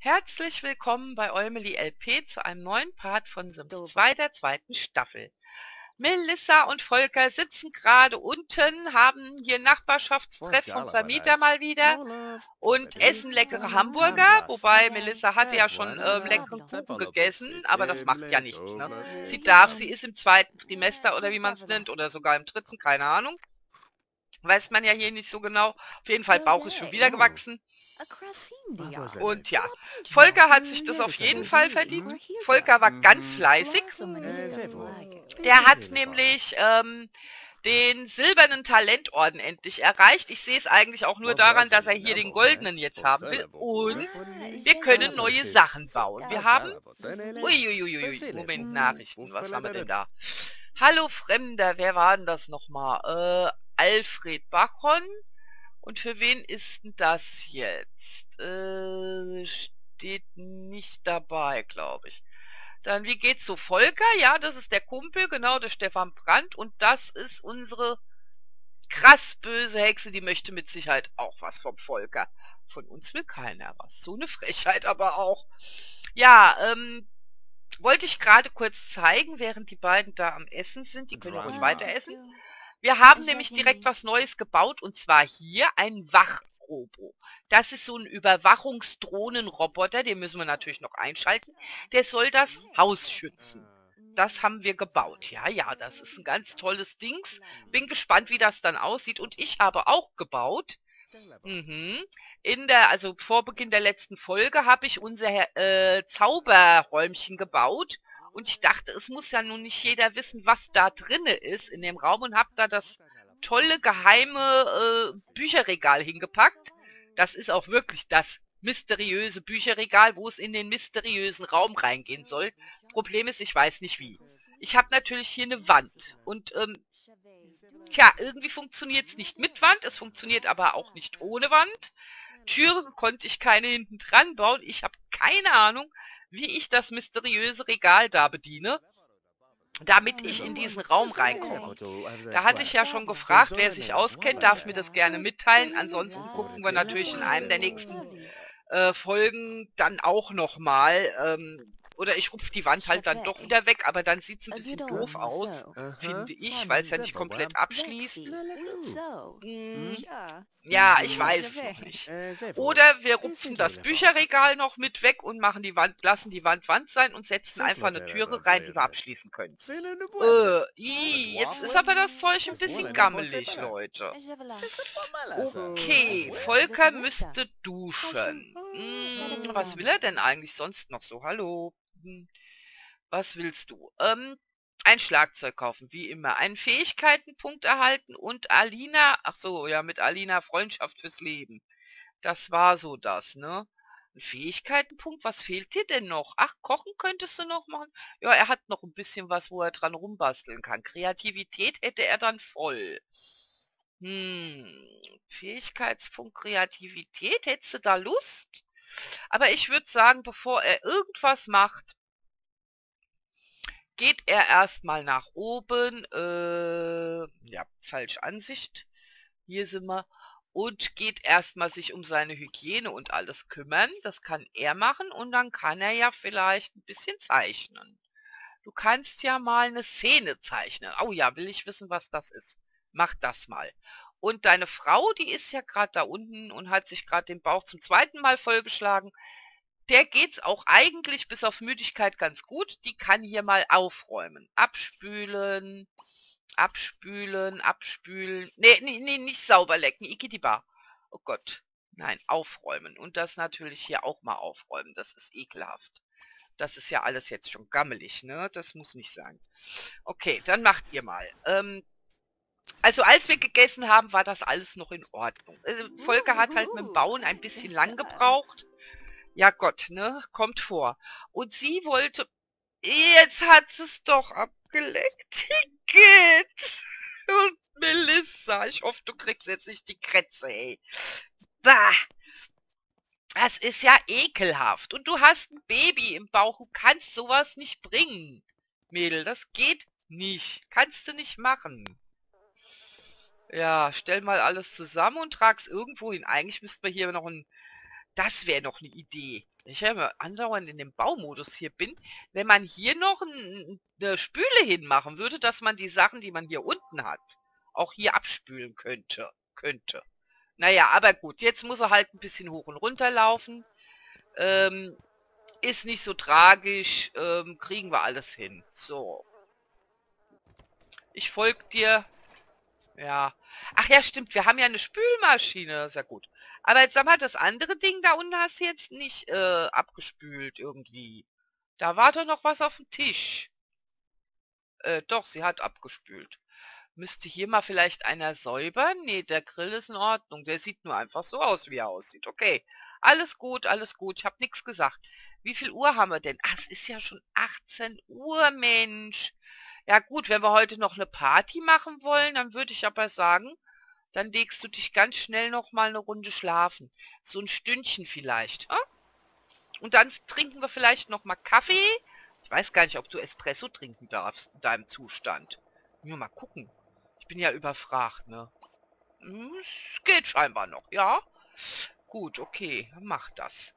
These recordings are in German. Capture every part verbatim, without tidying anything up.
Herzlich willkommen bei Eumeli L P zu einem neuen Part von Sims zwei der zweiten Staffel. Melissa und Volker sitzen gerade unten, haben hier Nachbarschaftstreff vom Vermieter mal wieder und essen leckere Hamburger, wobei Melissa hatte ja schon ähm, leckeren Kuchen gegessen, aber das macht ja nichts, ne? Sie darf, sie ist im zweiten Trimester oder wie man es nennt, oder sogar im dritten, keine Ahnung. Weiß man ja hier nicht so genau. Auf jeden Fall, Bauch ist schon wieder gewachsen. Und ja, Volker hat sich das auf jeden Fall verdient. Volker war ganz fleißig. Der hat nämlich ähm, den silbernen Talentorden endlich erreicht. Ich sehe es eigentlich auch nur daran, dass er hier den goldenen jetzt haben will. Und wir können neue Sachen bauen. Wir haben... Uiuiuiui, Moment, Nachrichten. Was haben wir denn da? Hallo Fremder, wer war denn das nochmal? Äh, Alfred Bachon. Und für wen ist denn das jetzt? Äh, steht nicht dabei, glaube ich. Dann, wie geht's so? Volker? Ja, das ist der Kumpel, genau, der Stefan Brandt. Und das ist unsere krass böse Hexe, die möchte mit Sicherheit auch was vom Volker. Von uns will keiner was. So eine Frechheit aber auch. Ja, ähm, wollte ich gerade kurz zeigen, während die beiden da am Essen sind. Die können ruhig weiter essen. Wir haben nämlich direkt was Neues gebaut, und zwar hier ein Wachrobo. Das ist so ein Überwachungsdrohnenroboter, den müssen wir natürlich noch einschalten. Der soll das Haus schützen. Das haben wir gebaut. Ja, ja, das ist ein ganz tolles Dings. Bin gespannt, wie das dann aussieht. Und ich habe auch gebaut. Mhm. In der, also vor Beginn der letzten Folge habe ich unser äh, Zauberräumchen gebaut. Und ich dachte, es muss ja nun nicht jeder wissen, was da drinne ist in dem Raum, und habe da das tolle, geheime äh, Bücherregal hingepackt. Das ist auch wirklich das mysteriöse Bücherregal, wo es in den mysteriösen Raum reingehen soll. Problem ist, ich weiß nicht wie. Ich habe natürlich hier eine Wand und ähm, tja, irgendwie funktioniert es nicht mit Wand, es funktioniert aber auch nicht ohne Wand. Türen konnte ich keine hinten dran bauen. Ich habe keine Ahnung, wie ich das mysteriöse Regal da bediene, damit ich in diesen Raum reinkomme. Da hatte ich ja schon gefragt, wer sich auskennt, darf mir das gerne mitteilen. Ansonsten gucken wir natürlich in einem der nächsten äh, Folgen dann auch nochmal. Ähm, oder ich rupfe die Wand halt dann doch wieder weg, aber dann sieht es ein bisschen doof aus, finde ich, weil es ja nicht komplett abschließt. Hm. Ja, ich weiß es noch nicht. Oder wir rupfen das Bücherregal noch mit weg und machen die Wand, lassen die Wand Wand sein und setzen einfach eine Türe rein, die wir abschließen können. Äh, ii, jetzt ist aber das Zeug ein bisschen gammelig, Leute. Okay, Volker müsste duschen. Hm, was will er denn eigentlich sonst noch so? Hallo? Hm, was willst du? Ähm, ein Schlagzeug kaufen, wie immer. Einen Fähigkeitenpunkt erhalten und Alina, ach so, ja, mit Alina Freundschaft fürs Leben. Das war so das, ne? Ein Fähigkeitenpunkt, was fehlt dir denn noch? Ach, kochen könntest du noch machen? Ja, er hat noch ein bisschen was, wo er dran rumbasteln kann. Kreativität hätte er dann voll. Hm, Fähigkeitspunkt Kreativität, hättest du da Lust? Aber ich würde sagen, bevor er irgendwas macht, geht er erstmal nach oben, äh, ja, falsche Ansicht, hier sind wir, und geht erstmal sich um seine Hygiene und alles kümmern. Das kann er machen, und dann kann er ja vielleicht ein bisschen zeichnen. Du kannst ja mal eine Szene zeichnen. Oh ja, will ich wissen, was das ist. Mach das mal. Und deine Frau, die ist ja gerade da unten und hat sich gerade den Bauch zum zweiten Mal vollgeschlagen. Der geht's auch eigentlich bis auf Müdigkeit ganz gut. Die kann hier mal aufräumen. Abspülen, abspülen, abspülen. Nee, nee, nee, nicht sauber lecken. Ikidiba. Oh Gott. Nein, aufräumen. Und das natürlich hier auch mal aufräumen. Das ist ekelhaft. Das ist ja alles jetzt schon gammelig, ne? Das muss nicht sein. Okay, dann macht ihr mal. Ähm, also als wir gegessen haben, war das alles noch in Ordnung. Also, Volker hat halt mit dem Bauen ein bisschen lang gebraucht. Ja Gott, ne? Kommt vor. Und sie wollte... Jetzt hat sie es doch abgeleckt. Igitt. Und Melissa, ich hoffe, du kriegst jetzt nicht die Krätze, ey. Bah. Das ist ja ekelhaft. Und du hast ein Baby im Bauch. Du kannst sowas nicht bringen. Mädel, das geht nicht. Kannst du nicht machen. Ja, stell mal alles zusammen und trag's irgendwo hin. Eigentlich müssten wir hier noch ein Das wäre noch eine Idee. Wenn ich ja immer andauernd in dem Baumodus hier bin. Wenn man hier noch ein, eine Spüle hinmachen würde, dass man die Sachen, die man hier unten hat, auch hier abspülen könnte. Könnte. Naja, aber gut. Jetzt muss er halt ein bisschen hoch und runter laufen. Ähm, ist nicht so tragisch. Ähm, kriegen wir alles hin. So. Ich folge dir. Ja. Ach ja, stimmt. Wir haben ja eine Spülmaschine. Sehr gut. Aber jetzt sag mal, das andere Ding da unten hast du jetzt nicht äh, abgespült irgendwie. Da war doch noch was auf dem Tisch. Äh, doch, sie hat abgespült. Müsste hier mal vielleicht einer säubern? Nee, der Grill ist in Ordnung. Der sieht nur einfach so aus, wie er aussieht. Okay. Alles gut, alles gut. Ich habe nichts gesagt. Wie viel Uhr haben wir denn? Ach, es ist ja schon achtzehn Uhr, Mensch. Ja gut, wenn wir heute noch eine Party machen wollen, dann würde ich aber sagen, dann legst du dich ganz schnell noch mal eine Runde schlafen. So ein Stündchen vielleicht. Hm? Und dann trinken wir vielleicht noch mal Kaffee. Ich weiß gar nicht, ob du Espresso trinken darfst in deinem Zustand. Nur mal gucken. Ich bin ja überfragt, ne? Es geht scheinbar noch, ja? Gut, okay, mach das.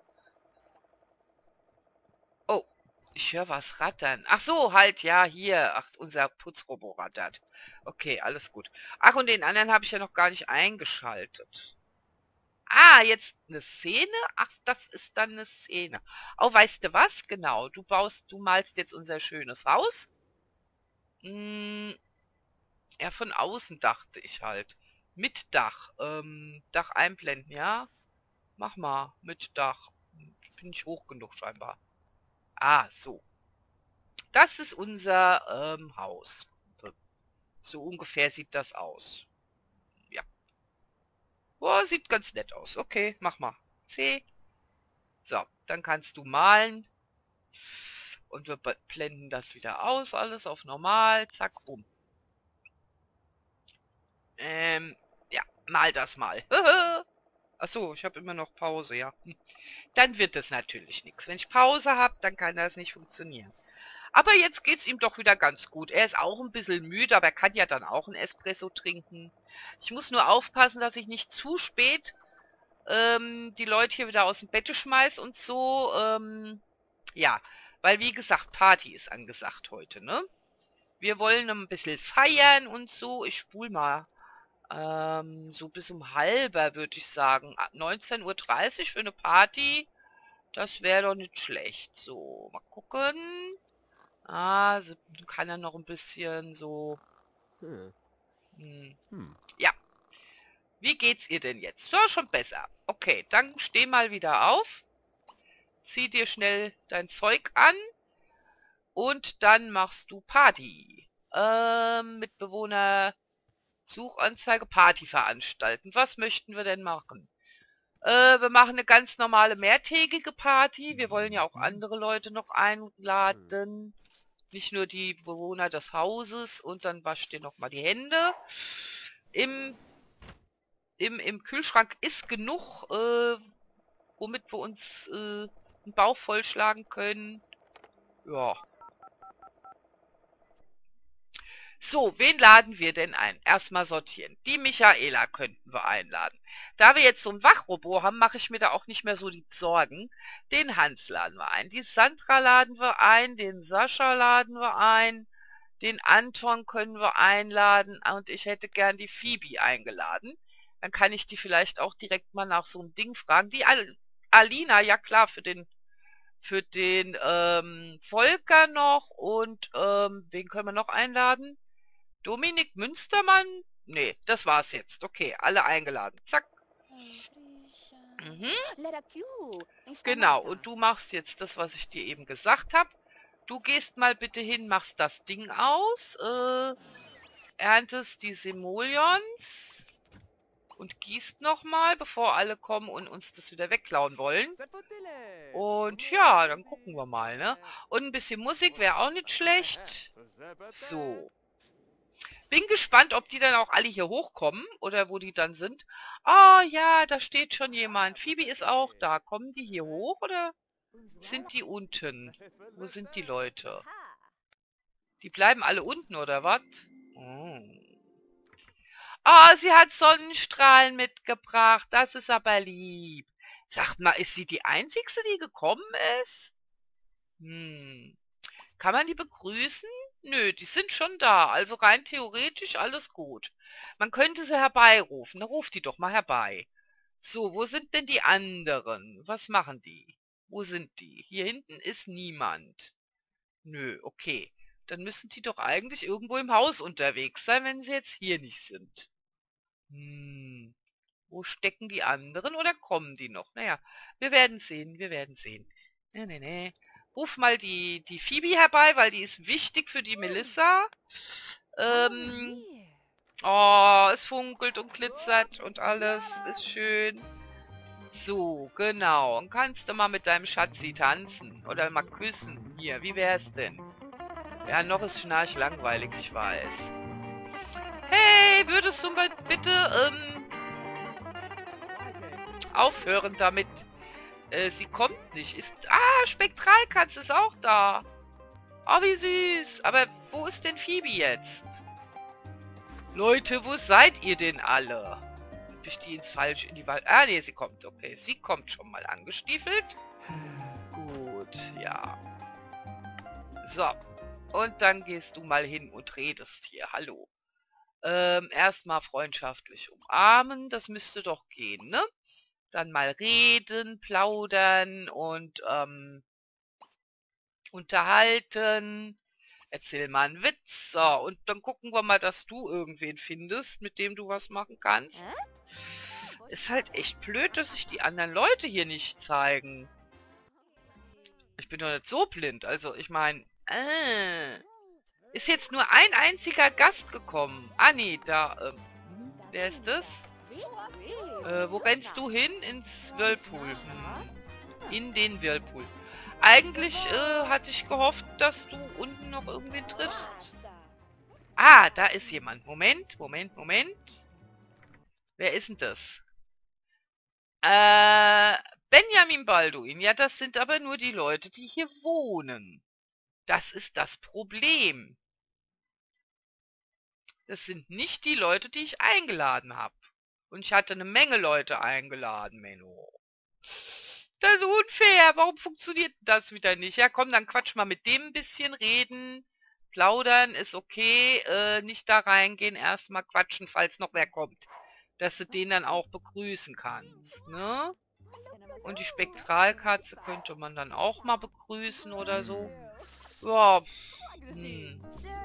Oh, ich höre was rattern. Ach so, halt, ja, hier. Ach, unser Putzrobo rattert. Okay, alles gut. Ach, und den anderen habe ich ja noch gar nicht eingeschaltet. Ah, jetzt eine Szene? Ach, das ist dann eine Szene. Oh, weißt du was? Genau, du baust, du malst jetzt unser schönes Haus. Hm, ja, von außen dachte ich halt. Mit Dach. Ähm, Dach einblenden, ja? Mach mal, mit Dach. Bin ich hoch genug scheinbar. Ah, so. Das ist unser ähm, Haus. So ungefähr sieht das aus. Ja. Oh, sieht ganz nett aus. Okay, mach mal. C. So, dann kannst du malen. Und wir blenden das wieder aus. Alles auf normal. Zack, bumm. Ähm, ja, mal das mal. Achso, ich habe immer noch Pause, ja. Dann wird es natürlich nichts. Wenn ich Pause habe, dann kann das nicht funktionieren. Aber jetzt geht es ihm doch wieder ganz gut. Er ist auch ein bisschen müde, aber er kann ja dann auch einen Espresso trinken. Ich muss nur aufpassen, dass ich nicht zu spät ähm, die Leute hier wieder aus dem Bett schmeiß und so. Ähm, ja, weil wie gesagt, Party ist angesagt heute, ne? Wir wollen ein bisschen feiern und so. Ich spul mal. Ähm, so bis um halber, würde ich sagen. neunzehn Uhr dreißig für eine Party. Das wäre doch nicht schlecht. So, mal gucken. Ah, so, kann er noch ein bisschen so... Hm. Hm. Ja. Wie geht's ihr denn jetzt? So, schon besser. Okay, dann steh mal wieder auf. Zieh dir schnell dein Zeug an. Und dann machst du Party. Ähm, Mitbewohner... Suchanzeige, Party veranstalten. Was möchten wir denn machen? Äh, wir machen eine ganz normale mehrtägige Party. Wir wollen ja auch andere Leute noch einladen. Nicht nur die Bewohner des Hauses. Und dann wascht ihr nochmal die Hände. Im, im, im Kühlschrank ist genug, äh, womit wir uns äh, einen Bauch vollschlagen können. Ja. So, wen laden wir denn ein? Erstmal sortieren. Die Michaela könnten wir einladen. Da wir jetzt so ein Wachrobo haben, mache ich mir da auch nicht mehr so die Sorgen. Den Hans laden wir ein. Die Sandra laden wir ein. Den Sascha laden wir ein. Den Anton können wir einladen. Und ich hätte gern die Phoebe eingeladen. Dann kann ich die vielleicht auch direkt mal nach so einem Ding fragen. Die Al Alina, ja klar, für den für den ähm, Volker noch. Und ähm, wen können wir noch einladen? Dominik Münstermann? Nee, das war's jetzt. Okay, alle eingeladen. Zack. Mhm. Genau, und du machst jetzt das, was ich dir eben gesagt habe. Du gehst mal bitte hin, machst das Ding aus, äh, erntest die Simoleons und gießt nochmal, bevor alle kommen und uns das wieder wegklauen wollen. Und ja, dann gucken wir mal, ne? Und ein bisschen Musik wäre auch nicht schlecht. So. Bin gespannt, ob die dann auch alle hier hochkommen oder wo die dann sind. Oh ja, da steht schon jemand. Phoebe ist auch da. Kommen die hier hoch oder sind die unten? Wo sind die Leute? Die bleiben alle unten oder was? Oh. Oh, sie hat Sonnenstrahlen mitgebracht. Das ist aber lieb. Sagt mal, ist sie die Einzigste, die gekommen ist? Hm. Kann man die begrüßen? Nö, die sind schon da. Also rein theoretisch alles gut. Man könnte sie herbeirufen. Na, ruf die doch mal herbei. So, wo sind denn die anderen? Was machen die? Wo sind die? Hier hinten ist niemand. Nö, okay. Dann müssen die doch eigentlich irgendwo im Haus unterwegs sein, wenn sie jetzt hier nicht sind. Hm. Wo stecken die anderen oder kommen die noch? Naja, wir werden sehen, wir werden sehen. Nee, nee, nee. Ruf mal die, die Phoebe herbei, weil die ist wichtig für die Melissa. Ähm, oh, es funkelt und glitzert und alles ist schön. So, genau. Und kannst du mal mit deinem Schatzi tanzen oder mal küssen? Hier, wie wär's denn? Ja, noch ist Schnarch langweilig, ich weiß. Hey, würdest du mal bitte ähm, aufhören damit? Äh, sie kommt nicht. Ist, ah, Spektralkatze ist auch da. Oh, wie süß. Aber wo ist denn Phoebe jetzt? Leute, wo seid ihr denn alle? Hab ich die ins Falsch in die Wald... Ah, nee, sie kommt. Okay, sie kommt schon mal angestiefelt. Gut, ja. So. Und dann gehst du mal hin und redest hier. Hallo. Ähm, erstmal freundschaftlich umarmen. Das müsste doch gehen, ne? Dann mal reden, plaudern und ähm, unterhalten. Erzähl mal einen Witz. So, und dann gucken wir mal, dass du irgendwen findest, mit dem du was machen kannst. Ist halt echt blöd, dass sich die anderen Leute hier nicht zeigen. Ich bin doch nicht so blind. Also, ich meine, äh, ist jetzt nur ein einziger Gast gekommen. Ah, nee, da, ähm, wer ist das? Äh, wo rennst du hin? Ins Whirlpool. Hm. In den Whirlpool. Eigentlich äh, hatte ich gehofft, dass du unten noch irgendwen triffst. Ah, da ist jemand. Moment, Moment, Moment. Wer ist denn das? Äh, Benjamin Balduin. Ja, das sind aber nur die Leute, die hier wohnen. Das ist das Problem. Das sind nicht die Leute, die ich eingeladen habe. Und ich hatte eine Menge Leute eingeladen, Menno. Das ist unfair. Warum funktioniert das wieder nicht? Ja, komm, dann quatsch mal mit dem ein bisschen reden. Plaudern ist okay. Äh, nicht da reingehen. Erstmal quatschen, falls noch wer kommt. Dass du den dann auch begrüßen kannst, ne? Und die Spektralkatze könnte man dann auch mal begrüßen oder so. Ja, hm.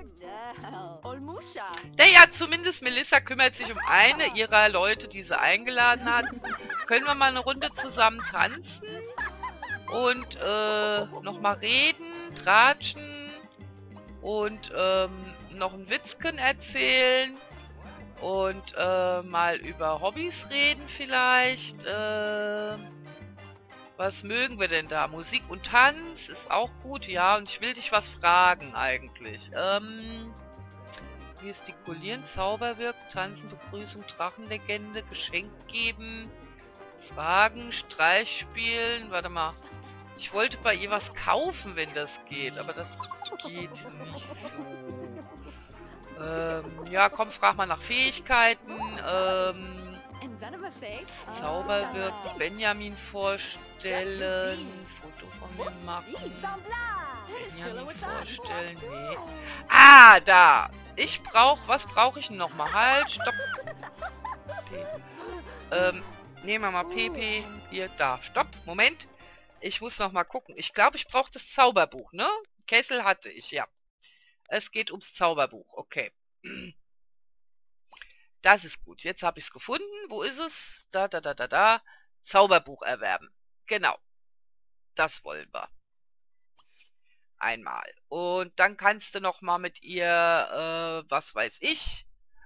Naja, zumindest Melissa kümmert sich um eine ihrer Leute, die sie eingeladen hat. Können wir mal eine Runde zusammen tanzen? Und äh, nochmal reden, tratschen und ähm, noch einen Witzchen erzählen und äh, mal über Hobbys reden vielleicht. Äh, Was mögen wir denn da? Musik und Tanz ist auch gut, ja. Und ich will dich was fragen eigentlich. Ähm, gestikulieren, Zauberwirken, Tanzen, Begrüßung, Drachenlegende, Geschenk geben, Fragen, Streich spielen. Warte mal. Ich wollte bei ihr was kaufen, wenn das geht. Aber das geht nicht so. Ähm, ja, komm, frag mal nach Fähigkeiten. Ähm... Zauberwirken, Benjamin vorstellen, Foto von mir machen, Benjamin vorstellen, nee. Ah, da! Ich brauche, was brauche ich denn nochmal? Halt, stopp! P. Ähm, nehmen wir mal P P, hier, da, stopp, Moment. Ich muss nochmal gucken. Ich glaube, ich brauche das Zauberbuch, ne? Kessel hatte ich, ja. Es geht ums Zauberbuch, okay. Das ist gut. Jetzt habe ich es gefunden. Wo ist es? Da, da, da, da, da. Zauberbuch erwerben. Genau. Das wollen wir. Einmal. Und dann kannst du noch mal mit ihr, äh, was weiß ich,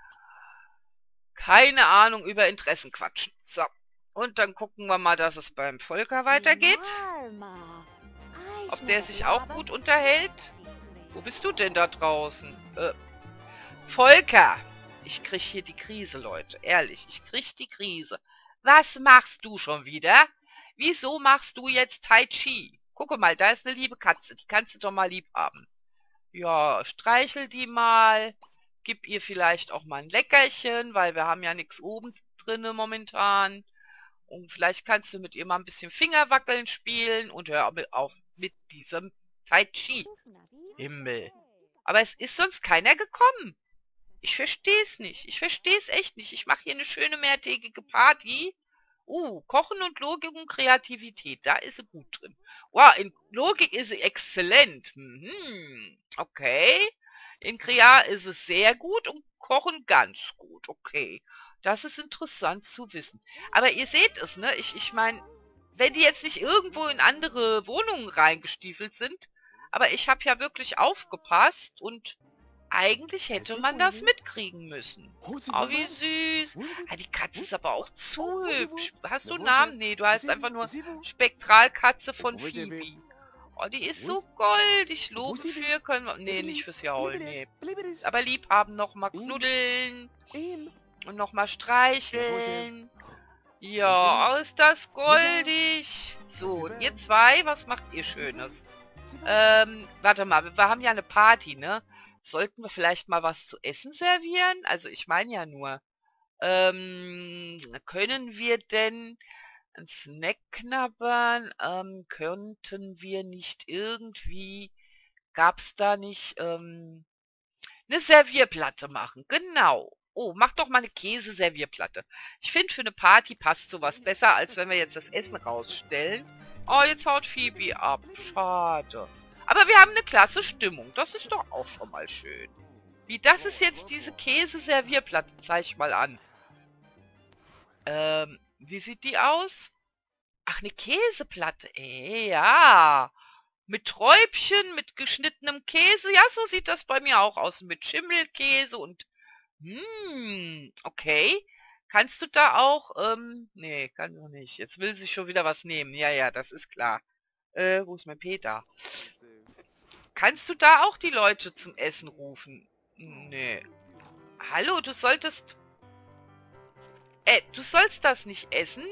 keine Ahnung, über Interessen quatschen. So. Und dann gucken wir mal, dass es beim Volker weitergeht. Ob der sich auch gut unterhält. Wo bist du denn da draußen? Äh, Volker! Ich krieg hier die Krise, Leute. Ehrlich, ich krieg die Krise. Was machst du schon wieder? Wieso machst du jetzt Tai Chi? Gucke mal, da ist eine liebe Katze. Die kannst du doch mal lieb haben. Ja, streichel die mal. Gib ihr vielleicht auch mal ein Leckerchen, weil wir haben ja nichts oben drinne momentan. Und vielleicht kannst du mit ihr mal ein bisschen Fingerwackeln spielen und hör auf mit diesem Tai Chi. Himmel. Aber es ist sonst keiner gekommen. Ich verstehe es nicht. Ich verstehe es echt nicht. Ich mache hier eine schöne mehrtägige Party. Uh, Kochen und Logik und Kreativität. Da ist sie gut drin. Wow, in Logik ist sie exzellent. Mhm. Okay. In Krea ist es sehr gut und Kochen ganz gut. Okay. Das ist interessant zu wissen. Aber ihr seht es, ne? Ich, ich meine, wenn die jetzt nicht irgendwo in andere Wohnungen reingestiefelt sind, aber ich habe ja wirklich aufgepasst und eigentlich hätte man das mitkriegen müssen. Oh, wie süß. Ah, die Katze ist aber auch zu hübsch. Hast du einen Namen? Nee, du heißt einfach nur Spektralkatze von Phoebe. Oh, die ist so goldig. Loben für können wir... Nee, nicht fürs Jaulen, nee. Aber lieb haben, nochmal knuddeln. Und nochmal streicheln. Ja, ist das goldig. So, und ihr zwei, was macht ihr Schönes? Ähm, warte mal, wir haben ja eine Party, ne? Sollten wir vielleicht mal was zu essen servieren? Also ich meine ja nur, ähm, können wir denn einen Snack knabbern? Ähm, könnten wir nicht irgendwie, gab's da nicht, ähm, eine Servierplatte machen? Genau. Oh, mach doch mal eine Käse-Servierplatte. Ich finde, für eine Party passt sowas besser, als wenn wir jetzt das Essen rausstellen. Oh, jetzt haut Phoebe ab. Schade. Aber wir haben eine klasse Stimmung. Das ist doch auch schon mal schön. Wie, das ist jetzt diese Käse-Servierplatte. Zeig ich mal an. Ähm, wie sieht die aus? Ach, eine Käseplatte. Äh, ja. Mit Träubchen, mit geschnittenem Käse. Ja, so sieht das bei mir auch aus. Mit Schimmelkäse und... Hm, okay. Kannst du da auch... Ähm, nee, kann doch nicht. Jetzt will sie schon wieder was nehmen. Ja, ja, das ist klar. Äh, wo ist mein Peter? Kannst du da auch die Leute zum Essen rufen? Nee. Hallo, du solltest... Äh, du sollst das nicht essen?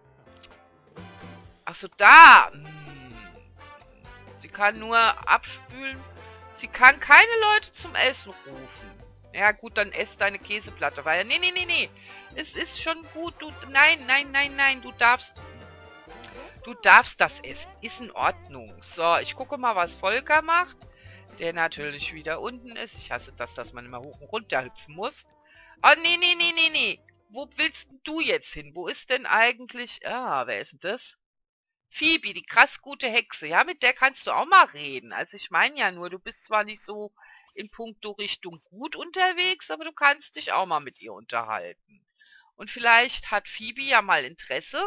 Ach so, da. Hm. Sie kann nur abspülen. Sie kann keine Leute zum Essen rufen. Ja gut, dann ess deine Käseplatte. Weil, nee, nee, nee, nee. Es ist schon gut. Du, nein, nein, nein, nein. Du darfst... Du darfst das essen. Ist in Ordnung. So, ich gucke mal, was Volker macht. Der natürlich wieder unten ist. Ich hasse das, dass man immer hoch und runter hüpfen muss. Oh, nee, nee, nee, nee, nee. Wo willst denn du jetzt hin? Wo ist denn eigentlich... Ah, wer ist denn das? Phoebe, die krass gute Hexe. Ja, mit der kannst du auch mal reden. Also ich meine ja nur, du bist zwar nicht so in puncto Richtung gut unterwegs, aber du kannst dich auch mal mit ihr unterhalten. Und vielleicht hat Phoebe ja mal Interesse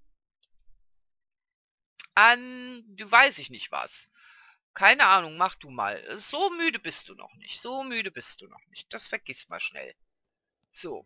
an, du weiß ich nicht was. Keine Ahnung, mach du mal. So müde bist du noch nicht. So müde bist du noch nicht. Das vergiss mal schnell. So.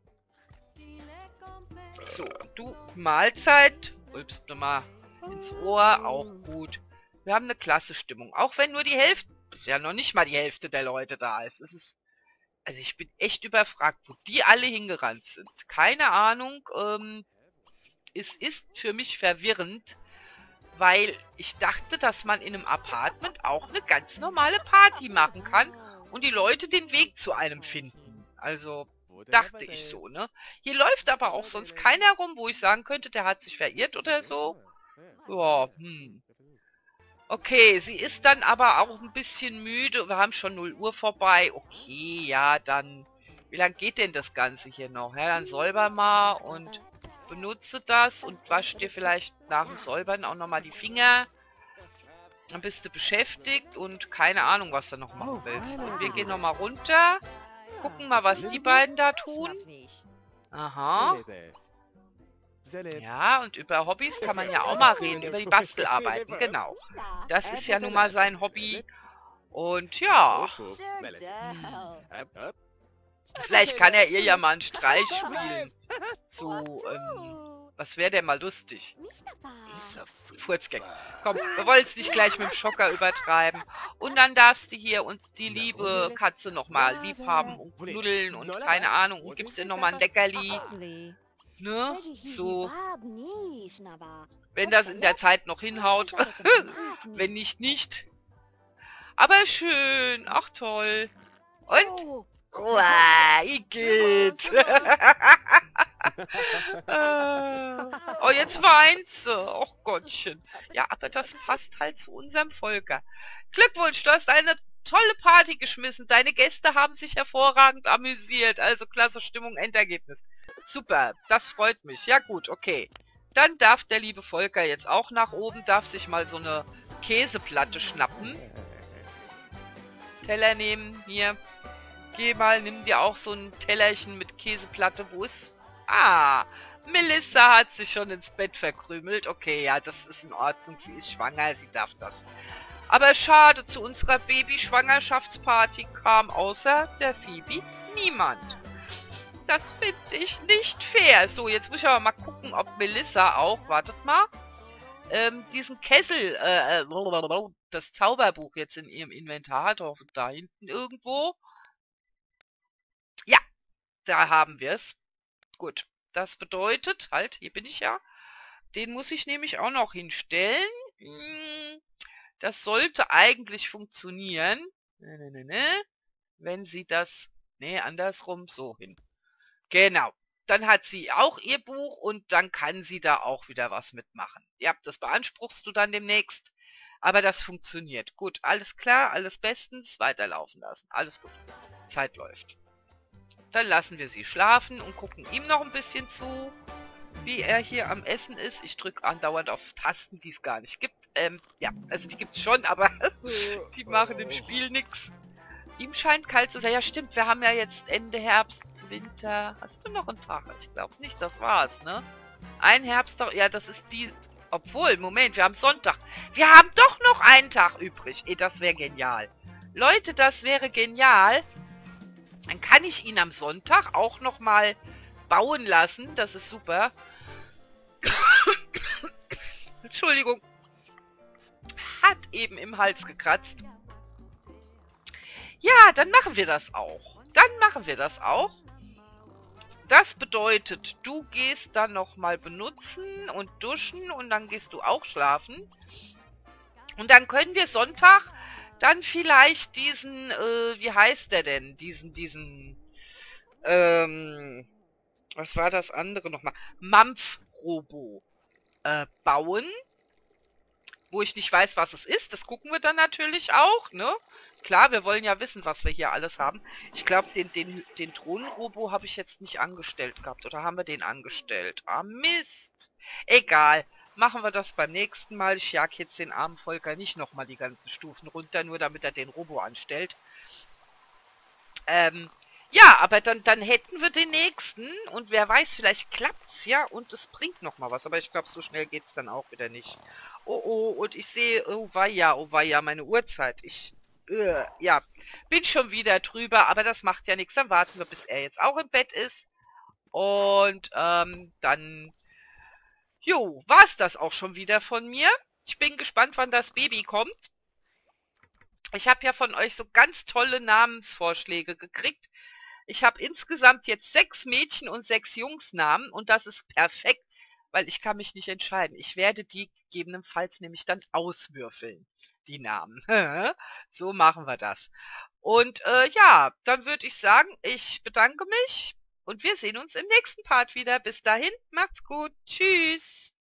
So, und du, Mahlzeit. Rülpst du mal ins Ohr. Auch gut. Wir haben eine klasse Stimmung. Auch wenn nur die Hälfte, ja noch nicht mal die Hälfte der Leute da ist. Es ist, also ich bin echt überfragt, wo die alle hingerannt sind. Keine Ahnung. Ähm, es ist für mich verwirrend. Weil ich dachte, dass man in einem Apartment auch eine ganz normale Party machen kann und die Leute den Weg zu einem finden. Also dachte ich so, ne? Hier läuft aber auch sonst keiner rum, wo ich sagen könnte, der hat sich verirrt oder so. Ja, hm. Okay, sie ist dann aber auch ein bisschen müde. Wir haben schon null Uhr vorbei. Okay, ja, dann... Wie lange geht denn das Ganze hier noch? Ja, dann säuber mal und... benutze das und wasch dir vielleicht nach dem Säubern auch nochmal die Finger. Dann bist du beschäftigt und keine Ahnung, was du noch machen willst. Und wir gehen nochmal runter. Gucken mal, was die beiden da tun. Aha. Ja, und über Hobbys kann man ja auch mal reden. Über die Bastelarbeiten, genau. Das ist ja nun mal sein Hobby. Und ja. Hm. Vielleicht kann er ihr ja mal einen Streich spielen. So, ähm, was wäre denn mal lustig? Furzgag. Komm, wir wollen es nicht gleich mit dem Schocker übertreiben. Und dann darfst du hier und die liebe Katze nochmal lieb haben und knuddeln und keine Ahnung. Und gibst ihr nochmal ein Leckerli. Ne? So. Wenn das in der Zeit noch hinhaut. Wenn nicht, nicht. Aber schön. Ach, toll. Und... Uah, Igitt. äh, oh, jetzt weint sie. Och Gottchen. Ja, aber das passt halt zu unserem Volker. Glückwunsch, du hast eine tolle Party geschmissen. Deine Gäste haben sich hervorragend amüsiert. Also klasse Stimmung, Endergebnis. Super, das freut mich. Ja gut, okay. Dann darf der liebe Volker jetzt auch nach oben, darf sich mal so eine Käseplatte schnappen. Teller nehmen, hier. Geh mal, nimm dir auch so ein Tellerchen mit Käseplatte. Wo ist... Ah, Melissa hat sich schon ins Bett verkrümelt. Okay, ja, das ist in Ordnung. Sie ist schwanger, sie darf das. Aber schade, zu unserer Baby-Schwangerschaftsparty kam außer der Phoebe niemand. Das finde ich nicht fair. So, jetzt muss ich aber mal gucken, ob Melissa auch, wartet mal, ähm, diesen Kessel, äh, das Zauberbuch jetzt in ihrem Inventar hat, da hinten irgendwo. Ja, da haben wir es. Gut, das bedeutet, halt, hier bin ich ja, den muss ich nämlich auch noch hinstellen. Das sollte eigentlich funktionieren, ne, ne, ne, ne. Wenn sie das, ne, andersrum, so hin. Genau, dann hat sie auch ihr Buch und dann kann sie da auch wieder was mitmachen. Ja, das beanspruchst du dann demnächst, aber das funktioniert. Gut, alles klar, alles bestens, weiterlaufen lassen, alles gut. Zeit läuft. Dann lassen wir sie schlafen und gucken ihm noch ein bisschen zu, wie er hier am Essen ist. Ich drücke andauernd auf Tasten, die es gar nicht gibt. Ähm, ja, also die gibt es schon, aber die machen im Spiel nichts. Ihm scheint kalt zu sein. Ja, stimmt, wir haben ja jetzt Ende Herbst, Winter. Hast du noch einen Tag? Ich glaube nicht, das war's, ne? Ein Herbsttag, ja, das ist die... Obwohl, Moment, wir haben Sonntag. Wir haben doch noch einen Tag übrig. Ey, das wäre genial. Leute, das wäre genial. Dann kann ich ihn am Sonntag auch noch mal bauen lassen. Das ist super. Entschuldigung. Hat eben im Hals gekratzt. Ja, dann machen wir das auch. Dann machen wir das auch. Das bedeutet, du gehst dann noch mal benutzen und duschen und dann gehst du auch schlafen. Und dann können wir Sonntag dann vielleicht diesen, äh, wie heißt der denn? Diesen, diesen, ähm, was war das andere nochmal? Mampf-Robo äh, bauen. Wo ich nicht weiß, was es ist. Das gucken wir dann natürlich auch, ne? Klar, wir wollen ja wissen, was wir hier alles haben. Ich glaube, den, den, den Drohnenrobo habe ich jetzt nicht angestellt gehabt. Oder haben wir den angestellt? Ah, Mist. Egal. Machen wir das beim nächsten Mal. Ich jag jetzt den armen Volker nicht nochmal die ganzen Stufen runter, nur damit er den Robo anstellt. Ähm, ja, aber dann, dann hätten wir den nächsten. Und wer weiß, vielleicht klappt's ja und es bringt nochmal was. Aber ich glaube, so schnell geht's dann auch wieder nicht. Oh, oh, und ich sehe, oh weia, oh weia, meine Uhrzeit. Ich, äh, ja, bin schon wieder drüber, aber das macht ja nichts. Dann warten wir, bis er jetzt auch im Bett ist. Und, ähm, dann, jo, war's das auch schon wieder von mir. Ich bin gespannt, wann das Baby kommt. Ich habe ja von euch so ganz tolle Namensvorschläge gekriegt. Ich habe insgesamt jetzt sechs Mädchen- und sechs Jungsnamen und das ist perfekt. Weil ich kann mich nicht entscheiden. Ich werde die gegebenenfalls nämlich dann auswürfeln, die Namen. So machen wir das. Und äh, ja, dann würde ich sagen, ich bedanke mich und wir sehen uns im nächsten Part wieder. Bis dahin, macht's gut. Tschüss.